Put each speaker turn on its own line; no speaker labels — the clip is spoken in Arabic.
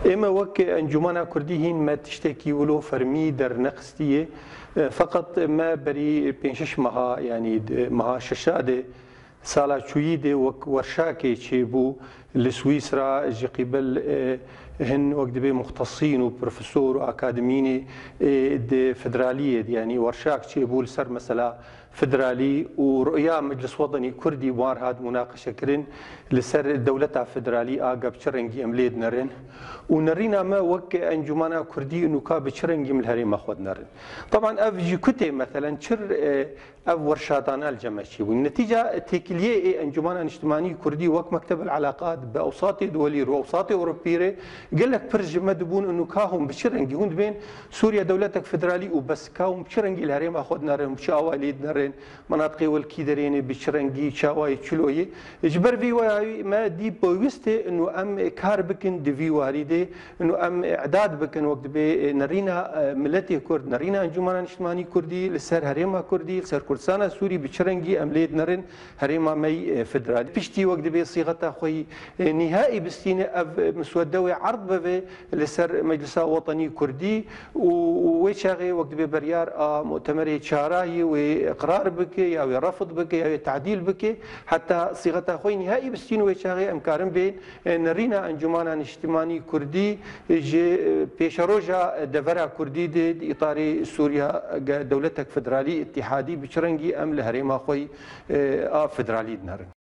اما وك انجمنا كرديين ما تشتكي ولو فرمي در نقستيه فقط ما بري بينشش مها يعني مها ششاده سالا شويده وك ورشاكي تشيبو لسويسرا جي قبل هن وقت بي مختصين وبروفيسور واكاديميين دي فدراليه يعني ورشاك تشيبو لسر مثلا فدرالي ورؤيا مجلس وطني كردي وار هاد مناقشه كرين لسر دولتها فدرالي اقا بشرنجي امليد نرن ونرينا ما وك انجمانا كردي انه كا بشرنجي من الهريم اخذ نرن طبعا افجي كتي مثلا شر اف ورشاتنا الجماشي والنتيجه تيكليه انجمانا اجتماعي كردي وك مكتب العلاقات باوساط دولي واوساط اوروبيه قال لك برج مدبون انه كاهم بشرنجي هون بين سوريا دولتك فدرالي وبس كاهم بشرنجي الهريم اخذ نرن مشاواليد نرن مناطقي والكيدرين بشرنجي شاواي تشلوي اجبر في ما دي بويستي انه ام كار بكن دي في واريدي انه ام اعداد بكن وقت بي نرينا ملتي كرد نرينا انجمنا اجتماعي كردي لسر هريما كردي لسر كردستان سوري بشرنجي امليد نرن هريما مي فدرال بشتي وقت بي صيغتها خوي نهائي بستين مسودوي عرض بي لسر مجلس وطني كردي ويشاغي وقت بي بريار مؤتمر شاراي واقرار بكي يا رفض بكي يا تعديل بكي حتى صيغتها خوي نهائي بستين ويشاغي امكارن بين نرينا انجمنا اجتماعي كردي جي بيشروجا دفرا كردي دي اطاري سوريا دولتك فدرالي اتحادي بشرنجي ام لهريما خوي فدرالي نهر